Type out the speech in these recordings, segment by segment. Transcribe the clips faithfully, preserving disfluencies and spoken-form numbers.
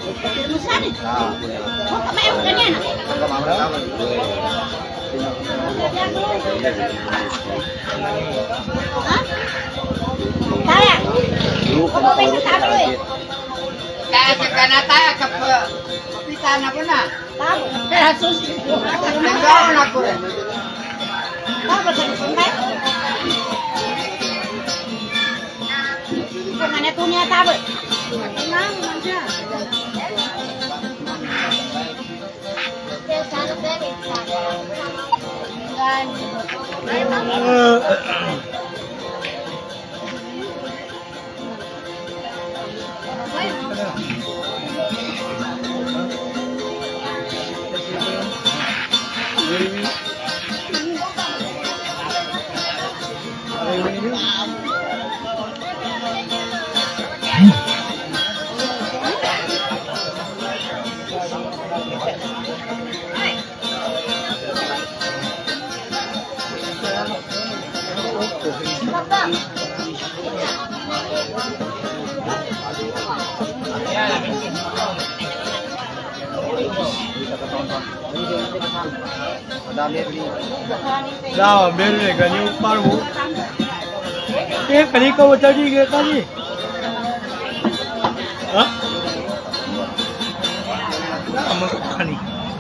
Kok kami ewan ganyan? Hah? Saya? Kok mau pesa sabi mo eh? Kaya sa kanata, kapita na ko na. Tahu. Kaya susi. Nagkaroon ako rin. Tahu ba ganun sunday? Kung ano po niya tabi? Nang, manja. Dah, mere gani upar wo. Eh, kali kau jadi ke kali? Hah? Kamu kali.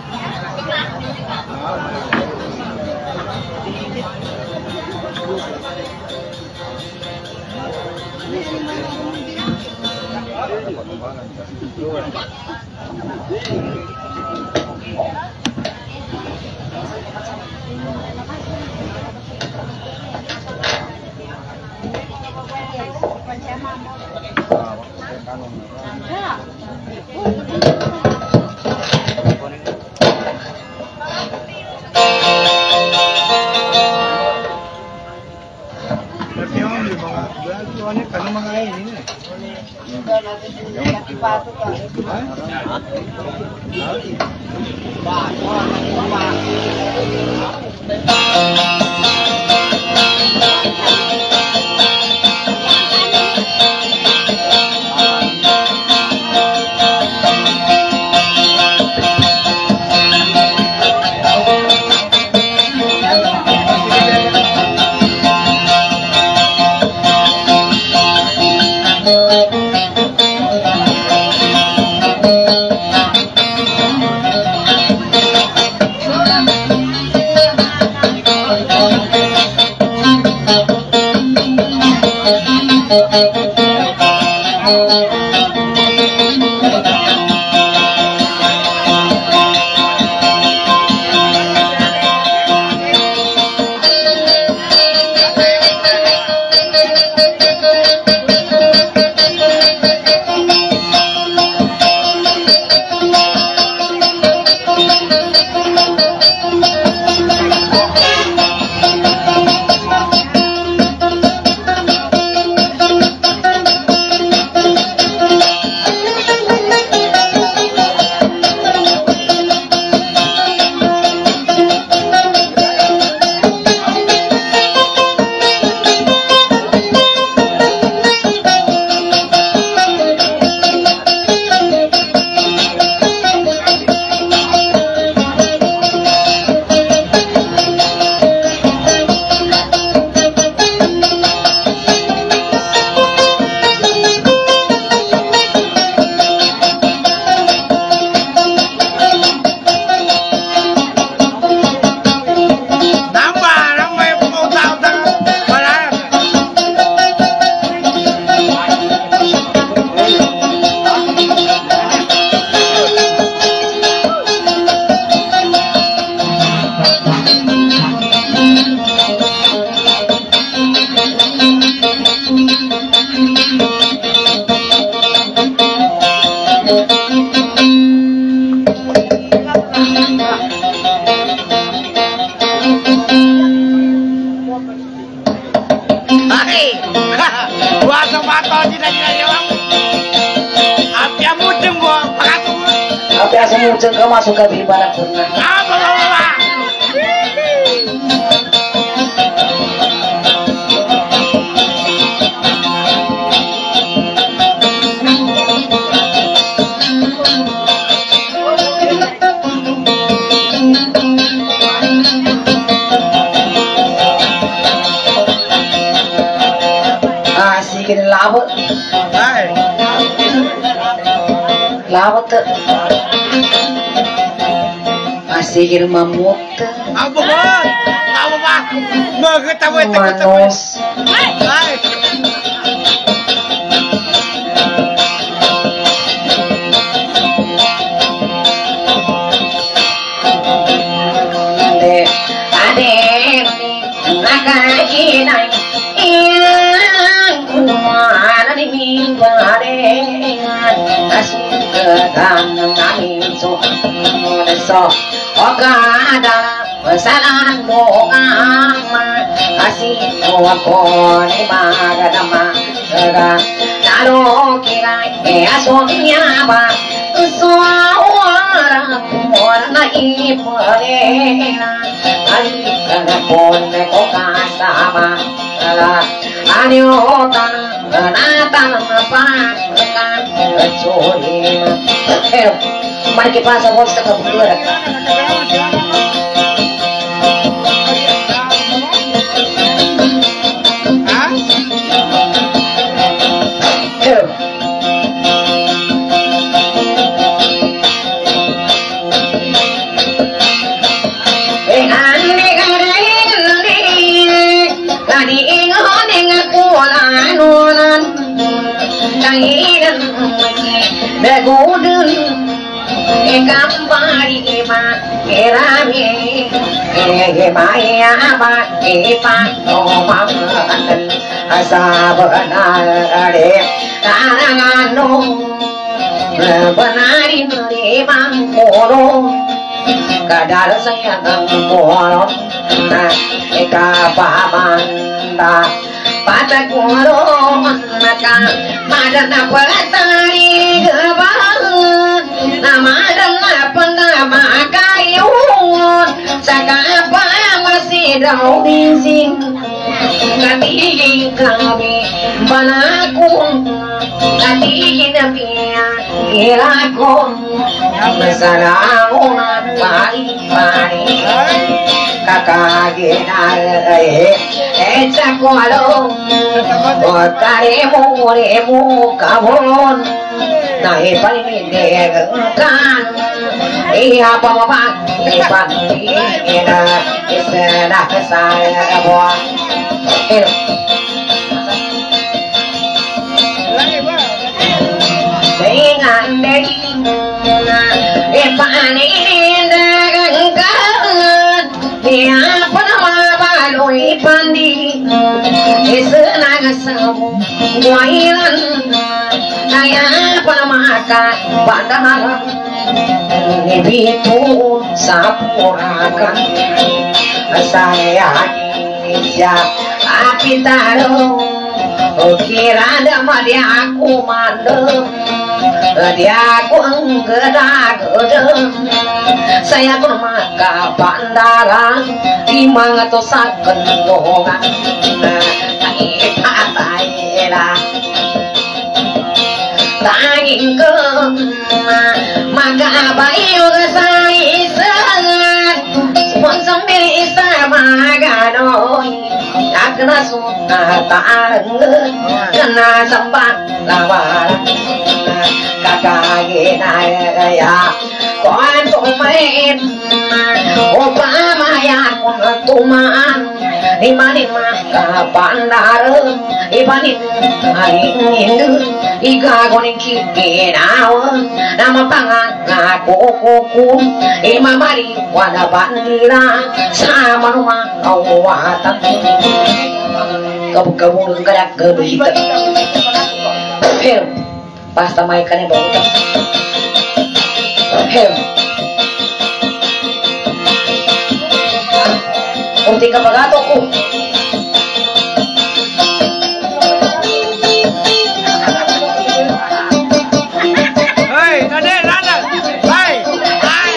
Semujeng kau masuk ke di mana pun. Apa apa? Lawat masih irma mut Apa bang? Apa bang? Mengetahui manus Hai. ade ade nakakinai yang kumana di mingguade asih kedan kami so so okada pesanan doa kasih doaku di magadama ga nalo kira easomnya ba suara warna ipolena ali kana ponne kokasama anyota natan apa kan curi pero mari que pasa vos te captura Begudun Ekambari ema kerami Emaya apa Epa Nomangan Asabanare Tanangano Benari melimang kolong Kadar saya kolong Eka pamanda Pada kolong Maka Madana pelatari Gebang Nama dan nama kayun Sakapa masih daun sing Kati kami Banakun Kati napia Ilakun Masalamunan Pari-pari Kakaginay Echa kualong Otaremu remu kabon Nahi palindegan Iya pamabang Ipandina Isena saya buah Dengan degina Ipanindagan Dia panama baloi pandi Isena sabu Guailan Naya panamaka Pandaharan Nibitu Sapurakan Saya Indonesia Api taruh Kira nama dia aku mandem Dia aku enggeda-geda Saya pun maka bandaran Imang atau sakendongan Tahi-tahi-lah Tanging ke Maka bayu kesaisan Sponsor bisa maganoi Kena suka tarengen Kena sempat lawaran Kakaginaya Kuan tumain Upamaya kuntuman Imanin kapandaran Ibanin Aling Ika koning kikinawan Nama pangan Ngakukukun Imamari Wada bandira Sama rumah Kawatan Kamu-kamu Ngerak Gebehita Hel Pasta maikannya bau Hel Kurti kapagatoku Hei, Nade, Nada. Hai. Hai.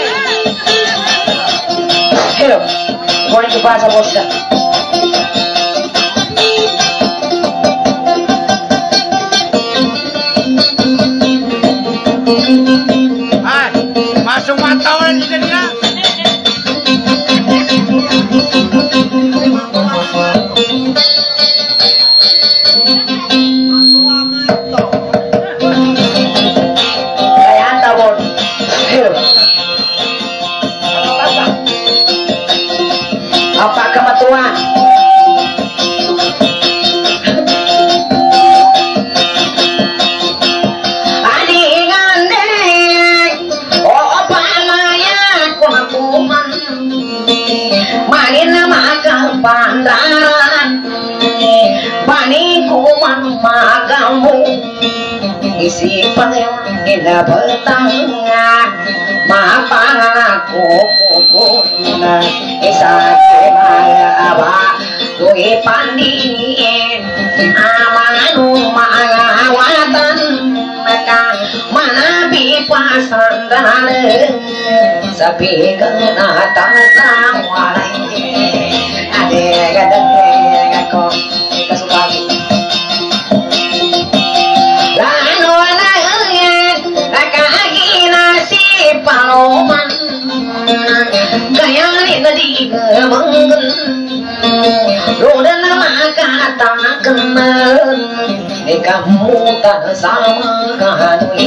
Hello, boleh ke bahasa bosnya Hai. Masuk mantauan di sini ya. isi pangina petang mapaku kukuna isa kemaya aba doi pandin amanu mawatan maka mana bipasan dane sapi kena tang walai ade gadang gako kasukan lano na kakagina si paloman kaya ni nadi gemenggen roda nama kata kemen ni kamu tak sama kanui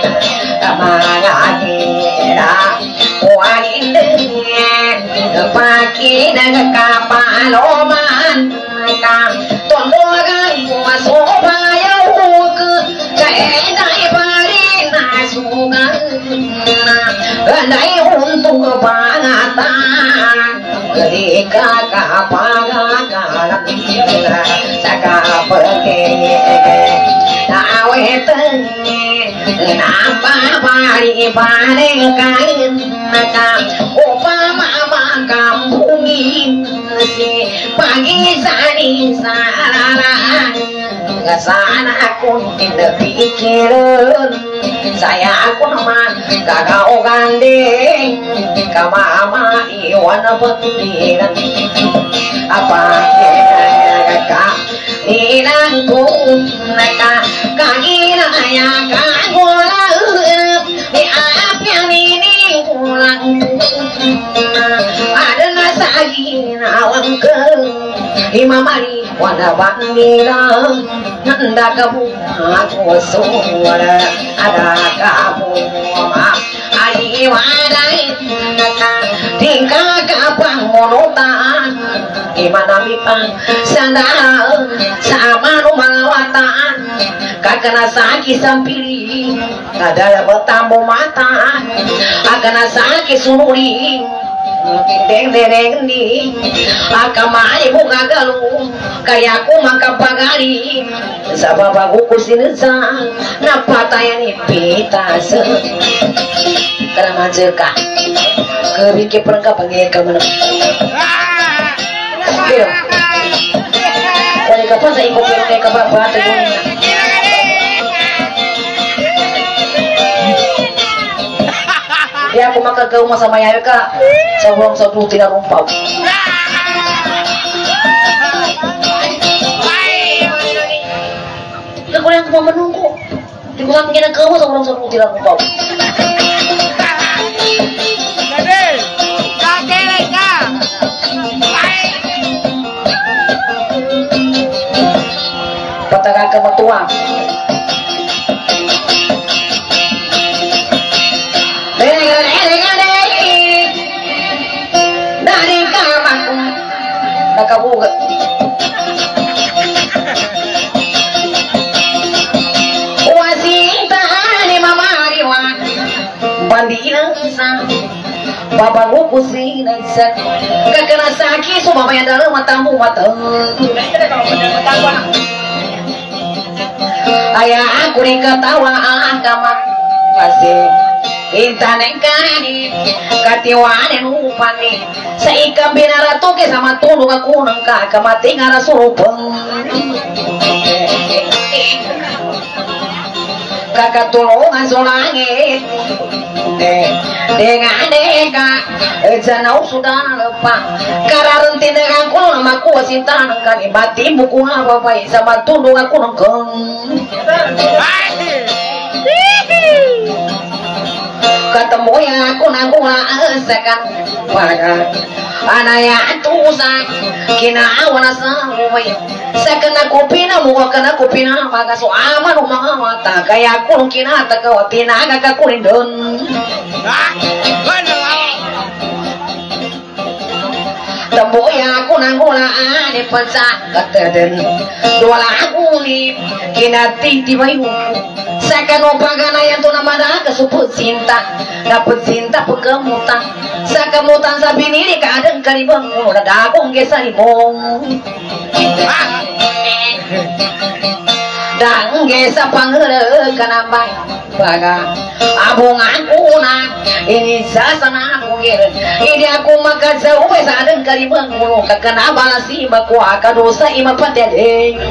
amangakira wanindenya paki naga kapaloman ka tondogan masopaya ke kaedai parina sugan andai untuk pangatan ketika kapaga kalang saka pergi nawetenye nambah pari paling kain maka upama makampungin si pagi sani sarara kesana aku tidak pikiran saya aku nama kakak gandeng kamama iwan pendiran apa kakak inangku naka kagina ya kagola di apya ini ulang ada nasagi nawangke imamari wana bandira nanda kamu aku suara ada kamu ma ai wadai tingkah kapang monotan gimana bipang sana sama malawatan kakana saki sampiri kadala bertambo mata akana saki sunuri deng deng di akamai buka galu kayak aku maka pagari sabab aku kusinesa napatayani pita se karena majeka kebiki perangkap panggil kamu dari kapan saya ikut perangkap ke bapak tuh ya aku makan ke rumah sama ya kak sebelum satu tidak rumpau aku yang cuma menunggu dikulang kena ke rumah sebelum satu tidak rumpau patah ke mertua dari kamarku nakabuga wasita ni mamariwa bandina sa baba gugu sina sa kakana saki so mama ya dalam matamu mata ayah aku diketawa agama masih intanekani katiwane upani saika binara toke sama tulu aku nangka kamati ngara surupeng kakak tulungan solangit dengan deka janau sudah lepas kararentin dengan aku nama aku wasintan kali bati buku apa baik sama tulu aku nangkeng ketemu yang aku nanggung asakan pada anaya tusa kina awana sampai sakana kupina muka kana kupina maka so aman rumah mata kayak aku kina tak kawatina kakak kulindon tembo yang aku nanggung ane pensak kataden dua lagu ni kina titi bayu sakano pagana yang tu nama kesuput cinta dapat cinta pengemutan sakamutan sabini ni kadang kali bangun ada aku ngesari bong dangge sapangeuleuh kana bae baga abung aku na ini sasana aku geus ini aku maka jauh sadeng kali mangulu kakana balasi baku akadosa ima patede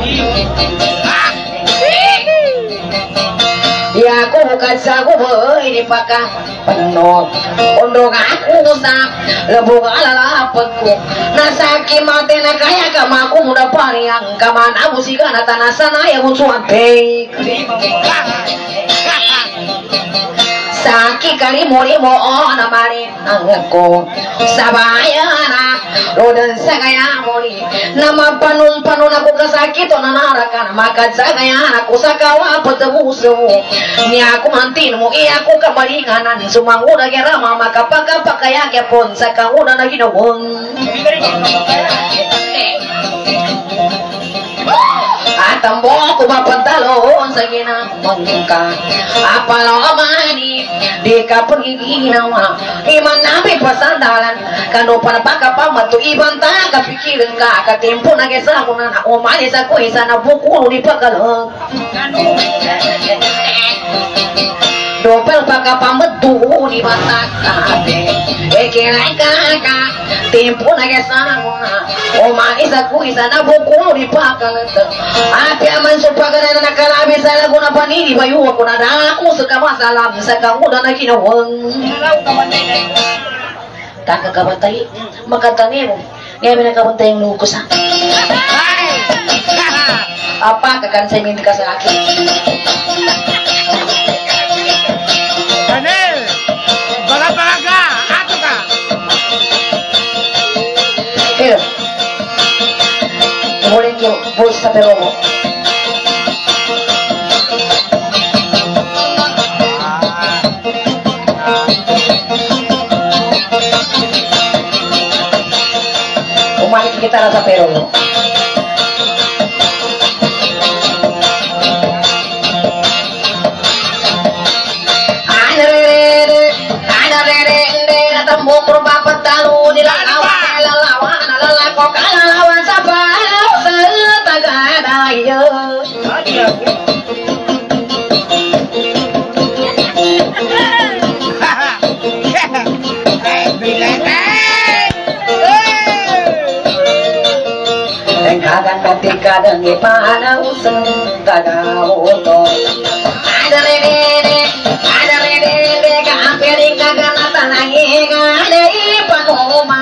ya aku bukan sagu ini pakah penuh untuk aku usah lebih alala peku nasaki mati nakaya kamaku muda pariang kamana musika tanah sana yang musuhan baik saki kali muri mo na mari angko sabayana rodan sagaya muri nama panun panun aku kesakit na narakan maka sagaya aku sakawa petemu semu ni aku mantinmu iya aku kemalinganan sumangu na gerama maka paka pakaya ke pon sakamu na ginawon atambo aku mapantalon sa ginamang ka apalo mani di kapun giginawa iman nabi pasandalan kano panapaka pamatu ibanta kapikiran ka katimpo na gesa ko na umani sa ko isa na buku di pagalang dopel baka pametu di mata kate ekelai kaka tempo na gesa ko na umani sa ko isa na buku di pagalang api aman supagana na nakalabi sa laguna panini bayu ako na dako sa kamasalam sa kanguda na kinawang kakakabatay magkatanim ngayon na kabantay yung lukos ha apa kakansa yung hindi ka sa akin Daniel baga baga ato ka pero mulin yung voice sa peromo umalik kita rasa peromo Kagan ketika dengi panau sengkagawoto ada rede ada rede kampiri kagan tanangi ada ipanoma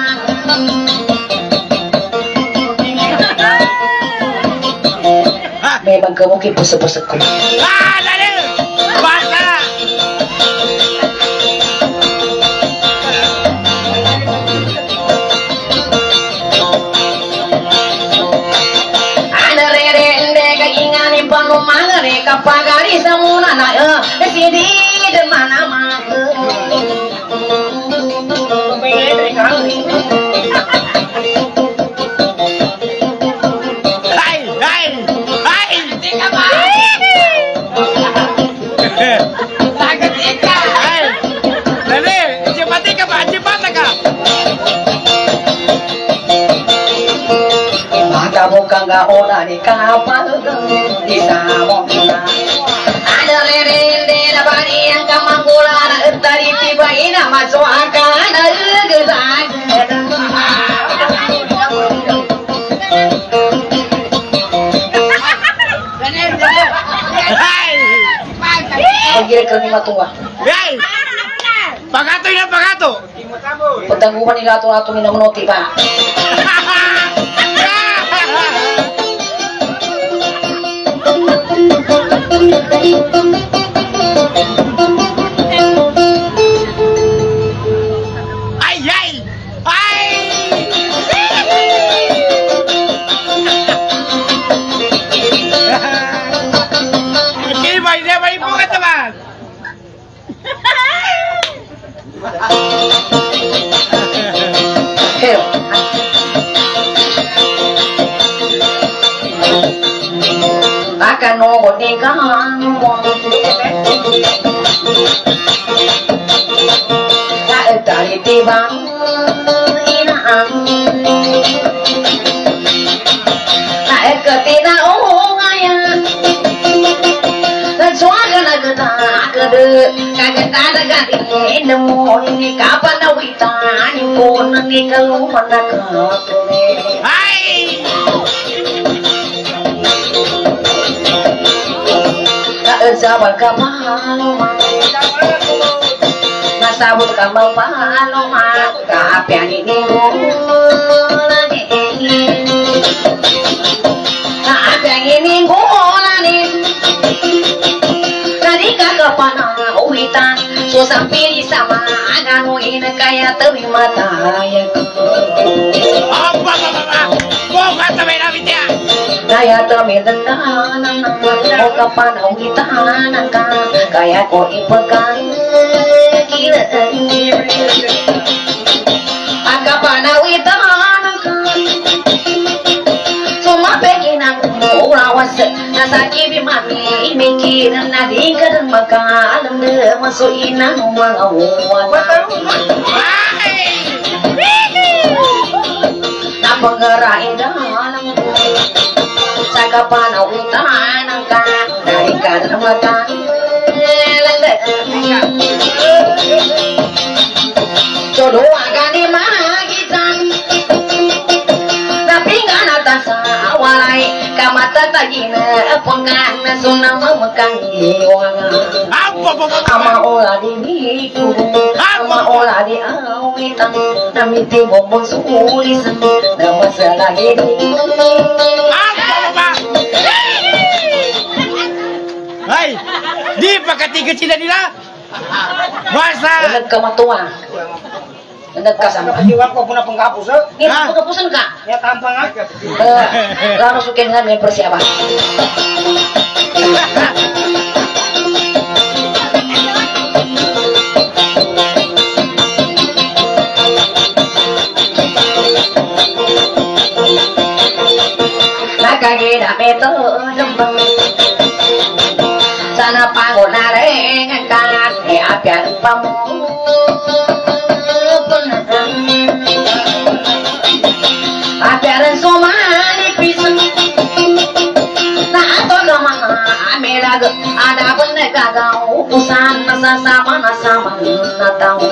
memang kamu ki pusuk-pusukku ah Daniel basta kapagari samuna na eh sidi de mana ma hai hai hai Tika ba? Sakit ika. hai Daniel cepat ka ba cepat ka maka bukan gak ona di kapal di samudra ada rende na bari yang kamanggula na tadi tiba ina masuk akan gerak hai pagkira ka ni matua hai pagato ina pagato petangguman ni gato-gato ni namunoti pa ay ay ay okay bay na bay po ka naman pero akan nunggu di kamu tak dari tiba inang tak ketina ungaya Tadaga nemo ini kapan awitan ko nangi kalau manakap Hai. Sabal kamalo nasabut kamal palo ma kapian ini kapian ini golani tadi kakak panah uitan so sampai sama agano ini kayak terima taya Apa apa? Kok kata beda dia? Daya temenan o kapan uitan kayak ko ipekan kira kapan uitan Suma pekin aku urawas nasa kibi mami mikiran nadi kadan makalam de masuk inang mengawat na penggerai dalam sakapan uitan ka dari kadan makan jodoh akan dimagitan tapi nggak atas awalai kamata tajina pengan sunam memegang jiwa Apa apa? ama olah di ama olah di awitan namiti bombong sulis nama selagi Apa apa? Hai. Di pakati kecil nila. Masa. Bener kematua bener kasam Iwan kok punya penghapus ini aku kepusan kak ya tampang aja. lalu sukin dengan persiapan nakagina meto lembang sana pangunare ngangkat e apian pamu apian somani pisan na ato nama amelag ada benda kagau usan nasa sama nasa mana tahu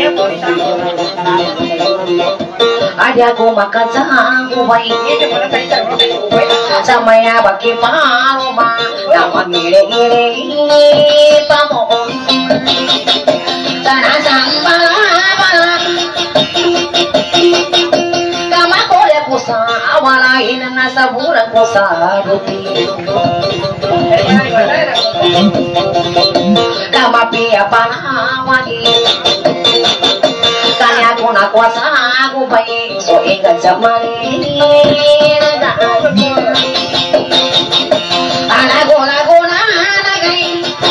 ada aku makan sanggup baik sama ya bagi paloma nama ngire-ngire pamohon tanah sambalan kama kole kusa awalain nasa burang kusa ruti kama pia panawagi kanya kuna kuasa aku baik so ingat zaman ini anak guna guna nagai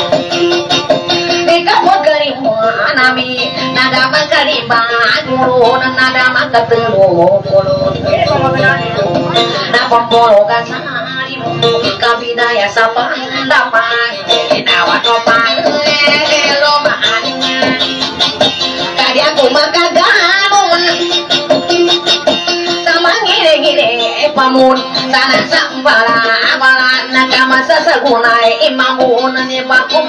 dekapot kari nami nada makari guru nada makatelo polo na pempolo kasari kabidaya sapa dapat inawa topan lo maan kadi aku makagalon sama ngire-ngire pamun sana sambala abala nakama sasagunai imamun ni makum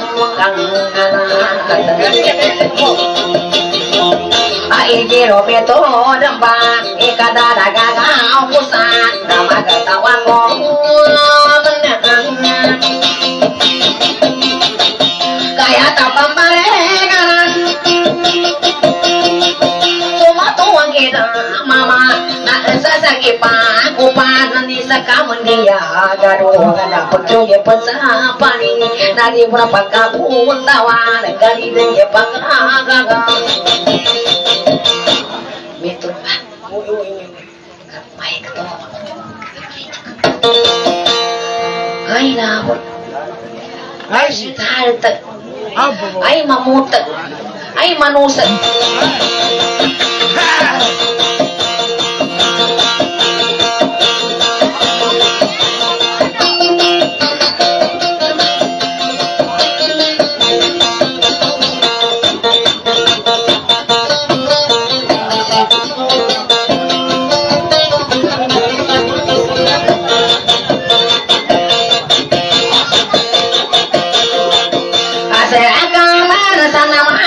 ai jero beto damba ikadara gaga pusan nama ketawa ko kaya tapang balegan cuma tuang kita mama nak sasaki pa kupan nanti sakamun dia gaduh kada percaya pesapa ni nadi berapa kabun tawa kali dia pakagaga betul pak baik ketemu ai lahur ai sital tak Apa apa? ai mamut ai manusia Asal agama sana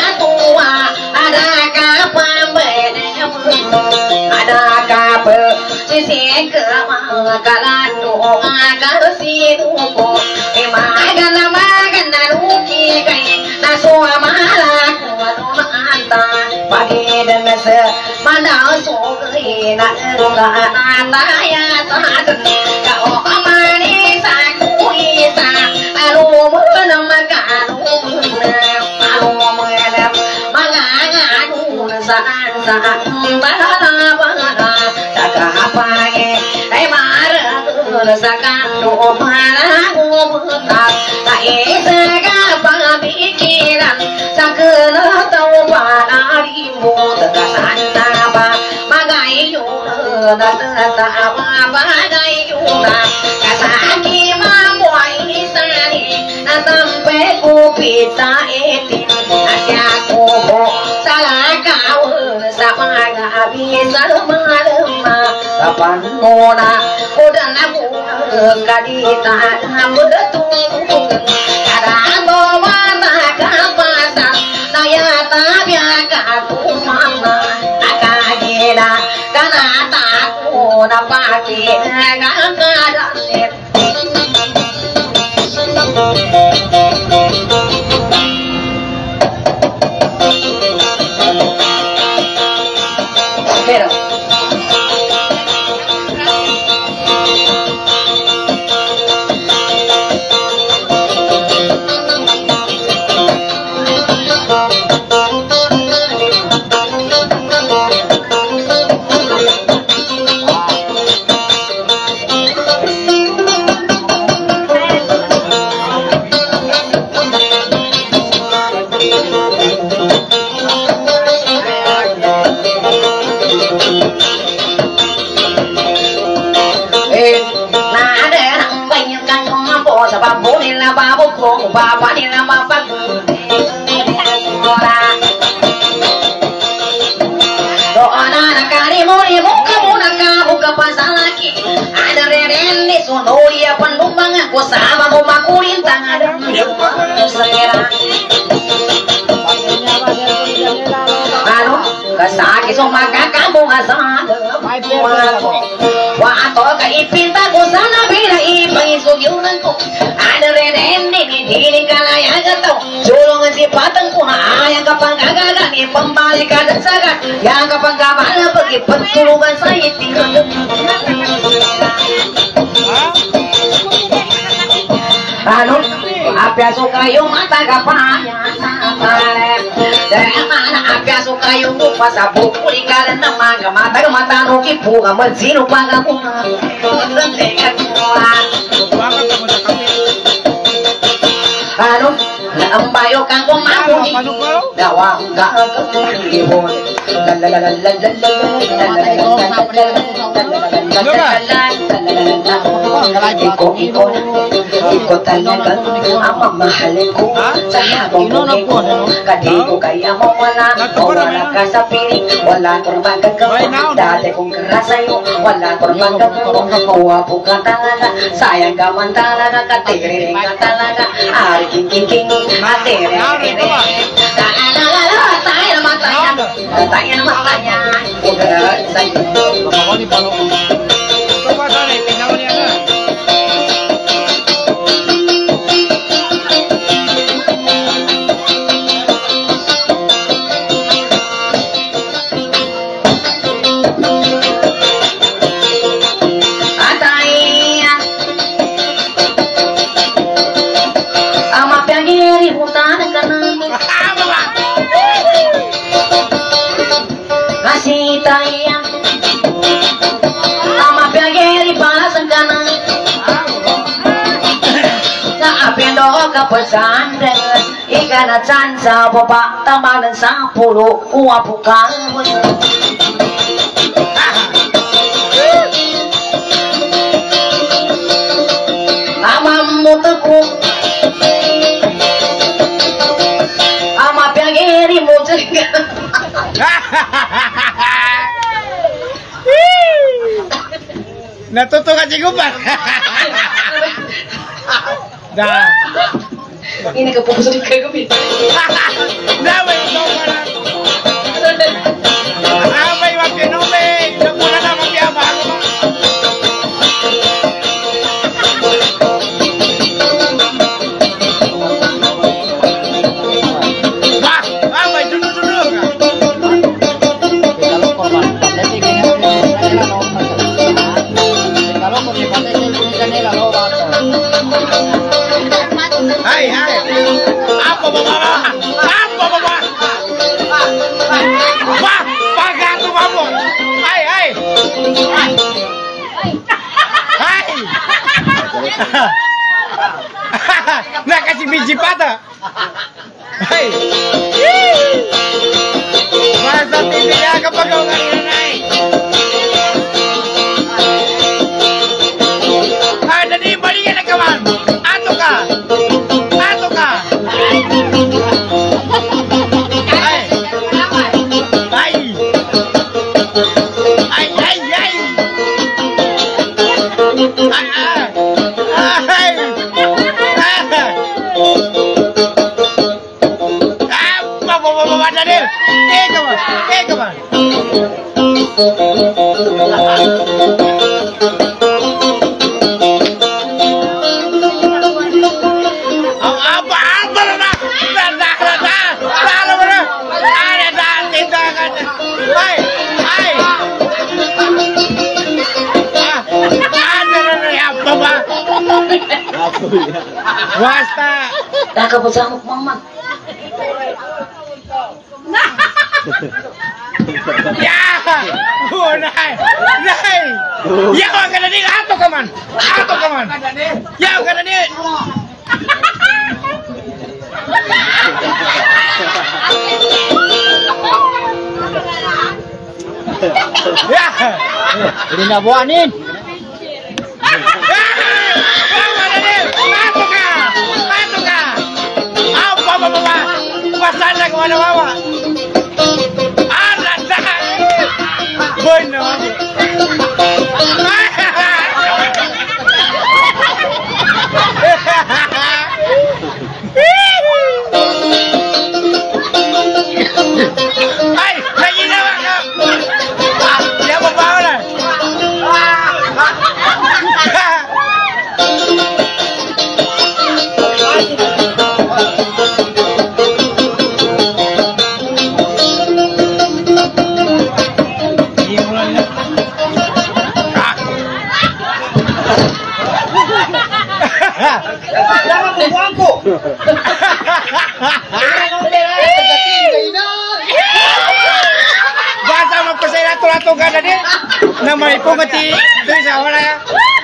ke makalandu agasidu ko imagana magana ruki kai nasua mala ko anta pagi dan se mana so kai na runga anta ya ta ka o amani sa kuita alu mana maganu alu mana manganga anu sa sa bana bana sakapage ai mara sakando mana ngobta ai sakapa pikiran sakena tau pada rimbo takasanta ba magai yo na ta apa magai yo na kasaki mamoi sani na sampai kupita etin asya kubo salah kau sapaga bisa malema kapan mona udah nabu kadita betul kadang bawa kapasan naya tabia katu mama akagena kana taku napaki ngakadanet pero babu ni la babu ko bapa ni la bapa ora do ana na kari mori muka munaka buka pasalaki ada reren ni sono ya pendumbang ko sama mo makulintang ada selera anu kasaki so maka kamu asal wa to ka ipinta ko sana bila ipai so yunan ko ada renen ni dini kala ya gato julung si patang ko ayang kapang gagaga ni pembalik kada saga yang kapang kamala pergi petulungan saya tinggal anu apa suka yo mata kapanya dari mana apa suka yo kupas abu kuli kala nama mata mata no kipu kamu zino pagamu anu ambayo kang kumamu dawa enggak kebun la la la la la iko iko iko tanyakan apa mahalku sahabat ko kadiku kaya mo wala wala ka sa piling wala korban ka dati kong karasayo wala korban ka kuwapo ka talaga sayang ka man talaga katiriring ka talaga ari king king king atiriring tayo na matanya tayo na matanya udah sayo pesantren ikan cansa bapak taman sepuluh uap bukan amamu tekuk ama piageri mu cegah natuto ka cigupan dah ini keputusan kagumi Dawai ikaw ka na. Dawai, wag pinumig. Nagmula na magyabago ka. biji patah. Hai. Masa tidak kepegangan naik. Ada di baliknya kawan. Atuka. Atuka. Hai. Hai. Hai hai hai. Hai. Hai. Apa apa apa Daniel? Eh kawan. Eh kawan. Wasta. Dah kau bersama mama. Ya, oh naik, naik. Ya kau kena ni atau kaman, atau kaman. Ya kau kena ni. Ya, ini nak buat ni. Pasana kemana-mana. Ada dah. Benar. Hai, lagi nak apa? Dia bawa lah. Jangan membuangku. Bahasa mau pesai ratu-ratu kan tadi. Nama ibu ngerti tulis awal ya.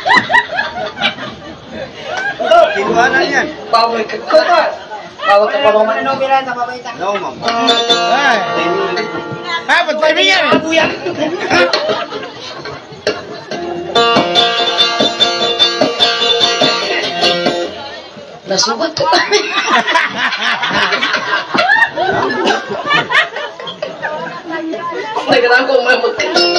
Di mana ni? Bawa ke kota. Bawa ke Paloma. No bilang apa baita. No mam. Hai. Ah betul ni kan? Aku yang Nasubat tu. Lagi aku memang.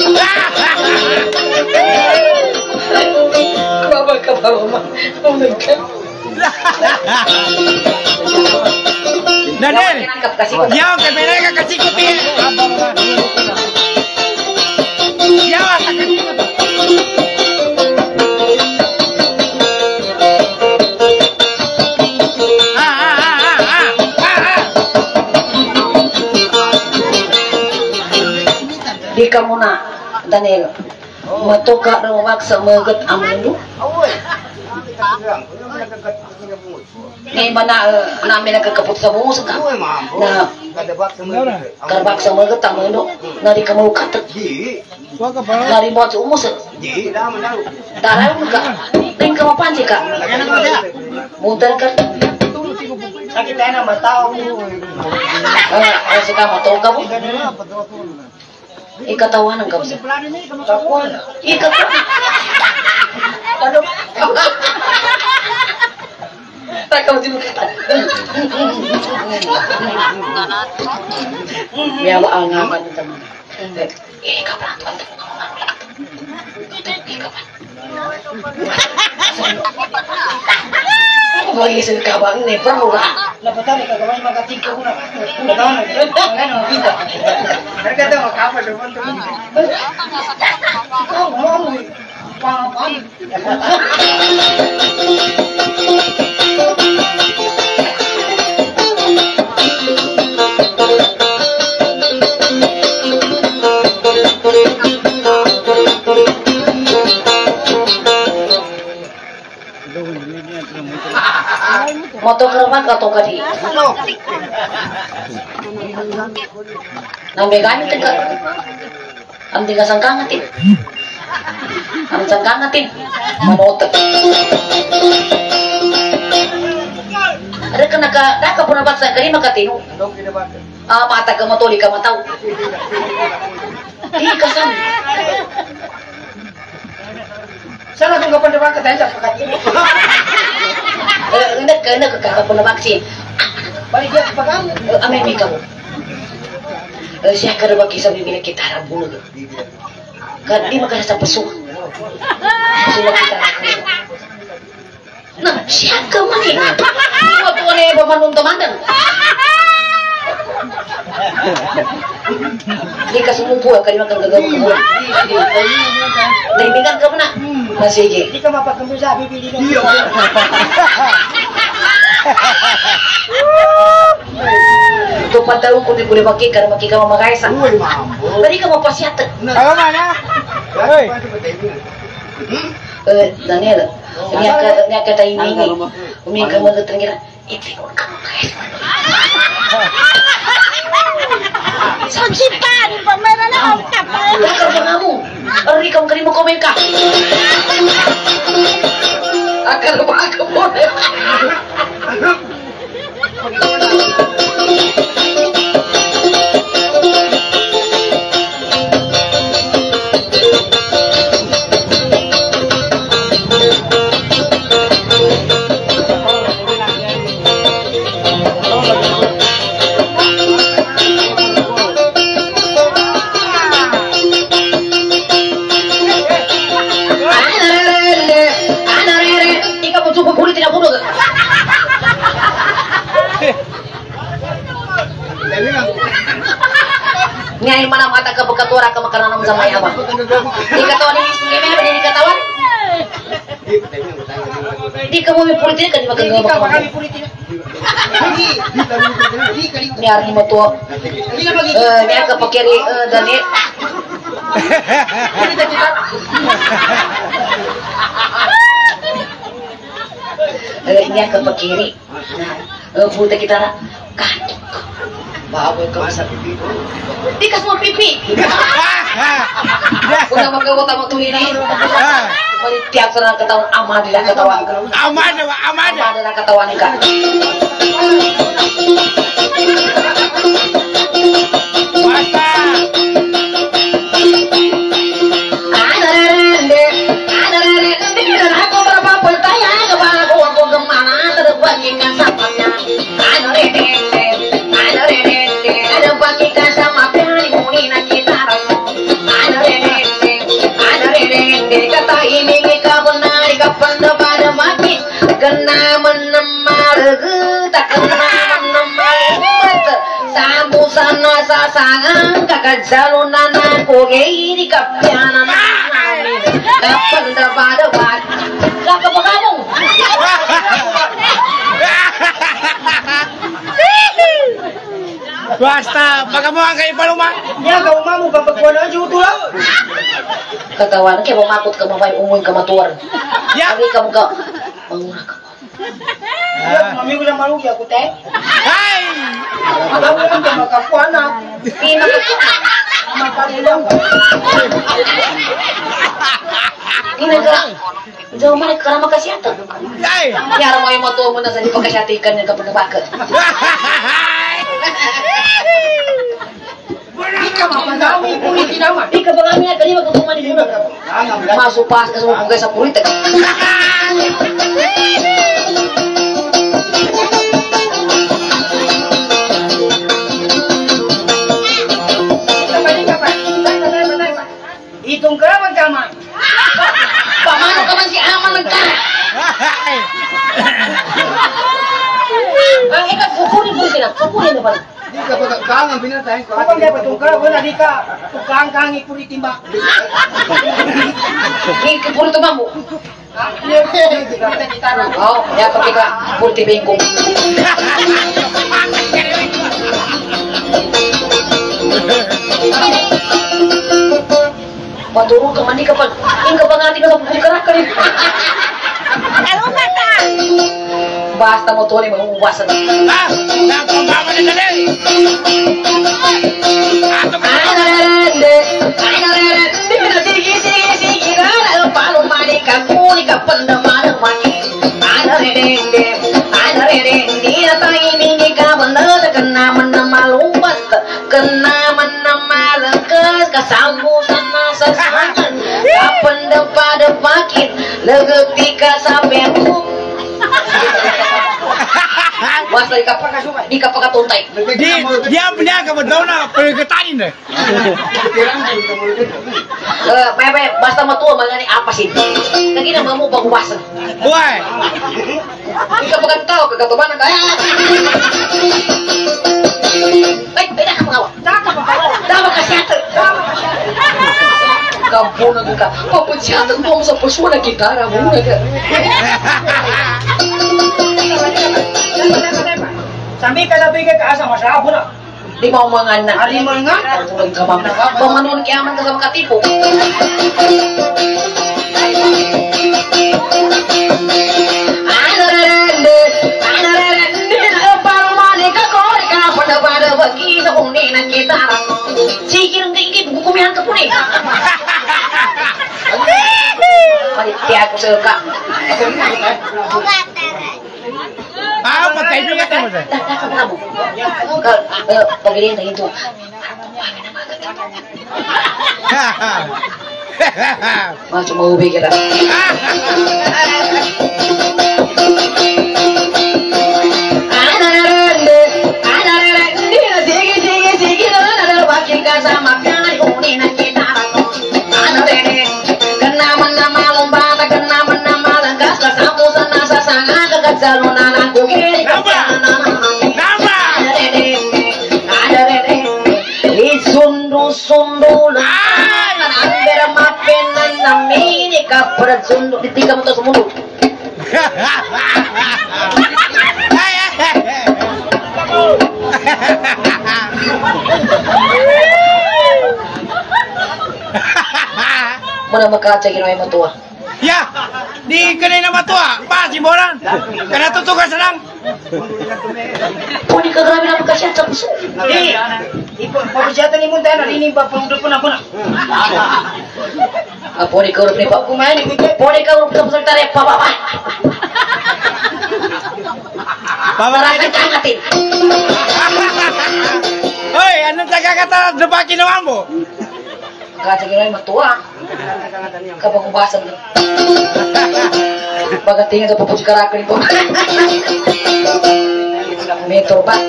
Bawa ke Paloma. Oh my God. Daniel, yang ke mereka kasih kopi. Yang akan kasih kopi. Di kamu nak Daniel, matoka rawak semeget amenu. Ni mana namanya ke keput sabu suka. Nah, karbak semeget amenu. Nari kamu kata. Nari buat umus. Darah muka. Ring kamu panci kak. Muter kan. sakit enak matau. Eh, suka matau kamu. Ikatawan ang kamu. Kapuan. Ikatawan. Aduh. Tak kamu tiba kata. Biar ang naman teman. Eh, kapan tuan teman kamu nak? Eh, kapan? Bagi sekabang ni perlu lah. Napatari ka kawan makating ka muna. Nadaan. Ngano kita. Mereka tu makapa depan tu. Kau mau pang-pang. Moto kermat atau kadi? Nambe kami tegak. Am tiga sangkang ngatin. Am sangkang ngatin. Manotek. Ada kena ka, naka pun baksa kali makatino. Ah, mata ka matoli ka mataw. Di kasan. Sana kung kapan dapat kata yang pakai. Eh, nak kena ka ka pun vaksin. Balik dia pakai. Ame mi kamu. Eh, siya ka ba kisa bibili kita harap bunuh. Kan di makan sa pesu. Sila kita harap. Nah, siya ka man eh. Di mo tuwa na bamanong tamandan. Di ka sumumpu ka di makan gagawa ka mo. Daibigan ka mo na. Na sige. Hindi ka mapagkampi sa bibili ka. Ito pa daw kung di boleh maki ka maki ka mamakaisa. Tadi ka mapasiat. Apa mana? Hei. Eh, Daniel. Ini akan ini akan tahu ini ini. Umi kamu tertengira. Itu kamu guys. Sonsipan, pemeran na om tapay. Lakar ba kamu? Ari kamu kari mo komen ka. Akar ba ka mo? Nyai mana mata ke pekatura ke makanan nam sama apa? Di katawan ini gimana apa di katawan? Di kamu mi politik kan dimakan gak makan. Ini hari mau tua. Eh, ini aku pakai eh dan ini. Eh, ini aku pakai eh politik kita kan. Bawa ke masa pipi. Di kas mau pipi. Udah makan kota mau tuh ini. Mari tiap sana ketahuan aman dah ketahuan. Aman apa? Aman. Aman dah ketahuan kan. Basta. Ada rende, ada rende. Aku berapa pertanyaan kepada aku aku kemana terbagi kasapnya. Ada rende, ada rende. Ada bagi kasama pihak muni nak kita rasu. Ada rende, ada rende. Kata ini kita benar kapan pada mati. Kena menemar, tak kena menemar. Sambu sana sasangan kakak jalunan aku gini kapianan. Kapan pada mati. Kakak kamu. Basta, baka mo ang kayo paluma. Ya kau mamu kan pagkuhan aja utuh lah. Katawan kayak mau makut ke mabay umuin ke matuar. Ya. Tapi kamu ke mengurang ke. Ya mami ko malu ya aku teh. Hai. Ada orang yang makakuan nak. Pina ke. Makan ilang. Pina ke. Jauh mana ke karena makasih atas. Hai. Ya mau yang mau tuh mana saja pakai hatikan yang kepenuh bakat. Ika mah tahu politik nama. Di kebangamnya kali waktu rumah di sana. Masuk pas ke semua pegawai sapuritek. Hitung kerabat kaman. Pak mana kamu si aman negara? Ang ikat kupuri puri sila, kupuri na pala. Di ka pagkakangan binatay ko. Kapag dapat hitung kerabat na di ka tukang-kang ipuri timbang. Ini kupuri tu mampu. Kita ditanam. Oh, ya pakai ka kupuri bengkong. Paturo ka mandi kapag ing kapag ating sa kupuri karak ka rin. Kalau kata. Basta mo tuloy mahuwasan. Ah, napamama na dali. Ato ka. Anarende, anarende, sige sige sige gara palo mani ka kuni ka panda mana mani. Anarende, anarende, kena menama lengkes kesambusan nasa sangat kapan depan depakin legetika sampai Masa di kapal di kapal tuntai. Di dia punya kebetulan na pergetanin deh. Eh, bebe, basta matua mangani apa sih? Lagi na mamu bagu basa. Woi. Di kapal tahu ke kata mana kaya. Eh, beda kamu awak. Cakap apa? Dawa kasihatan. Kampung na ka. Papu siatan mo sa puso na gitara mo. Sampai ka sabi ka kaasa masarap na. Di mau mangan na. Ari mo nga. Tulog ka ba? Pamanon kiaman ka sa makatipo. Ano rende, ano rende, parmane ka kore ka pada pada bagi sa kung ni nakita. Sige nang gigit gukumihan ka po ni. Panitia ko sa ka. Ah, patay juga kamu deh. Kamu. Pagilihan na ito. Macam mau kita. Ada rende, ada rende, sige sige sige, ada wakil kasama kali uni na kita. Ada rende, kena mana malam bata, kena mana malam gas, kamu sana sana kagajalunan aku kiri. Napa? Napa? Ada rende, ada rende, isundu sundu lah. Ambera mapenan namini kapra sundu ditika mo to sa mundo. Mana makaca ginawa mo to? Ya, di kanina matua, pa si Boran. Kana tutukan sarang. Puni ka grabe na makasya sa puso. Di. Ipo pabisatan ni mo tayo ini pa pangdo po na ko na. Puni ka urup ni pa kumain ni Puni ka urup sa puso tare pa pa. Babaray Para ka ngatin. Hoy, ano taga kata debaki naman mo? Makaca ginawa mo to ah. Kapag ubasan na. Pagkatingin sa papusi karakter po. Metro ba?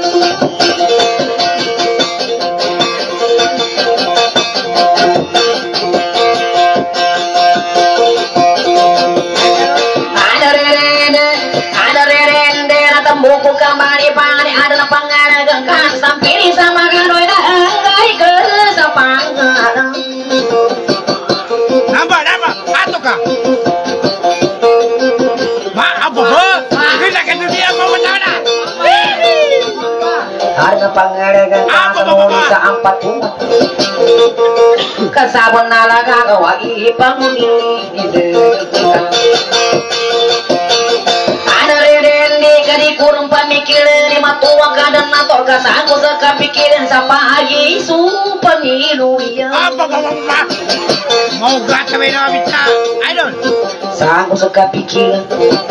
Ada rerende, ada rerende, natang buku kamari pani, ada na pangaragang kas, sampiri sama ganoy na hangay ke sa pangalang. Napa, napa? Ato ka? Ma, apa ba? Kita ke dunia mau mana? Ada pangaragang kas, nuli ka ampat bunga. Kasabon na laga kawagi panguni. Ada rerende, kadi kurung pamikiran, lima tua kadang nator kasangko sa kapikiran sa pagi su pemilu ya. Apa, apa, apa? Mau gata may na bisa? Idol. Sangko sa kapikiran.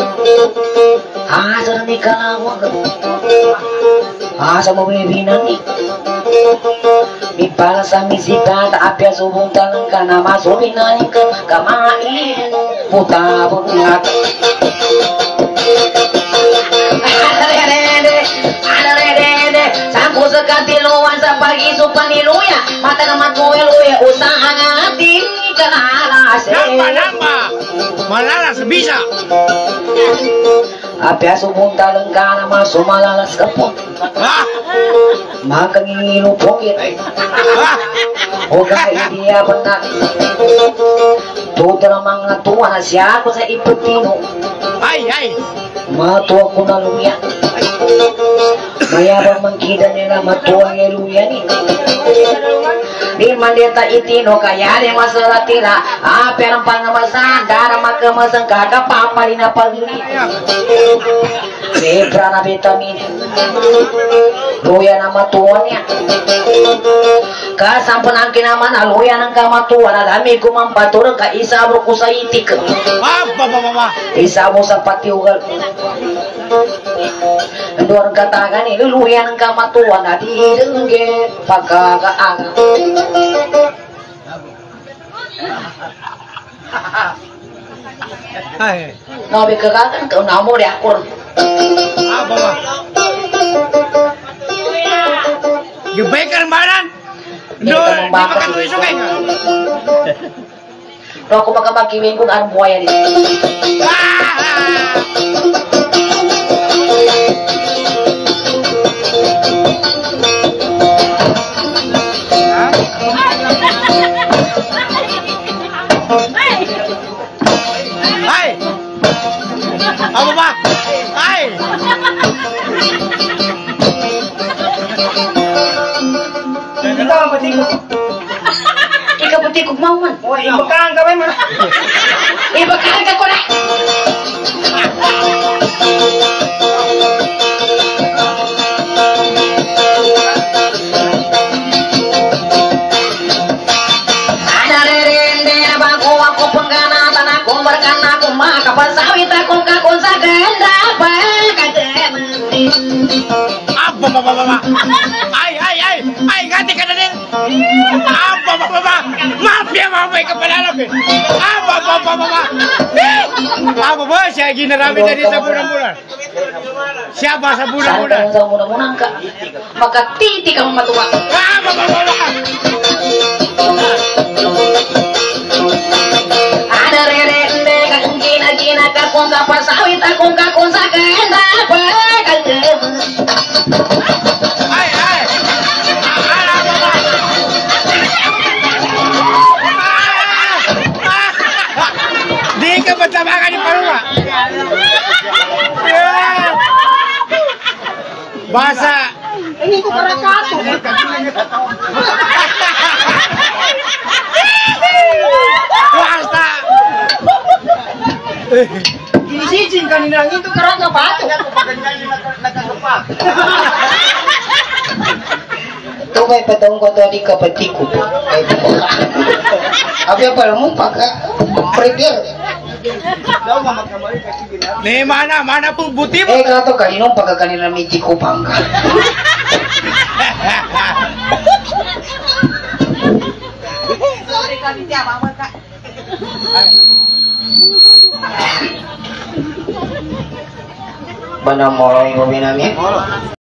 Asa ni kalawag. Asa mo bibinan ni. Mipala sa misika ta apya subong tanang ka na masulinan ka kamain puta bungat. Ada rede, ada rede, sangko sa katiluan sa pagi su paniluya mata na matueluya usaha ngatin kalalas. Napa, napa? Malalas bisa. Apya subong tanang ka na masumalalas ka po. Ah, Makangingilo pokit. ah. O kaya dia benar. Tutra mga tuwa na siya ako sa iputino. Ay, ay. Matuwa ko na luya. Mayabang mangkida nila matuwa ng luya ni. Di mandeta itino kaya di masalah tira. Ah, perang pangamasan darah makamasan kagak papali na pagli. Sebra na vitamin. Luya na matuwa niya. Kasampan ang kinaman aluya ng kamatuwa na dami kumampaturang ka isabro ko sa itik. Apa, apa, apa? Isabro sa patiugal. Dor katakan ini luyan kamatuan adi dengge pagagaan. Hai. Nabi kekakan kau namo deh akur. Apa ba? Gebaikan badan. Do, di makan tuh sungai nggak? Kalau aku pakai bagi minggu kan buaya di. Hai. Apa ba? Hai. Kita apa tinggal? Ika putikuk mau man. Oh, ibu kan kau memang. Iba karga ko na. Adarerende bago ako pengganatan ako berkana ako makapasawit akong kakunsa ganda pagkatem. Apa ba ba ba? Ay ay ay. Ay ganti ka na din. Apa ba ba ba? Mafia mafia ka pala lang. Apa ba ba ba ba? Apa ba siya ginarami tadi sa bulan-bulan? Siapa sa bulan-bulan? Sa bulan-bulan ka. Makatiti kang matuwa. Apa ba ba ba? Adarerende kakong gina-gina kakong kapasawit akong kakunsa ganda pagkatem. Ay ay. Di ka magtabakan ni Paluma. Basa. Ini ko para kato. Basta. Kinisijin kanina itu karang na bato. Tugay patong ko to di kapatid ko. Abi apa mo pagka prepare. Ni mana mana pun buti mo. Eh kato kanino pagka kanina miti ko pangka. Sorry kami tiap amat kak. Bana mo yung binami.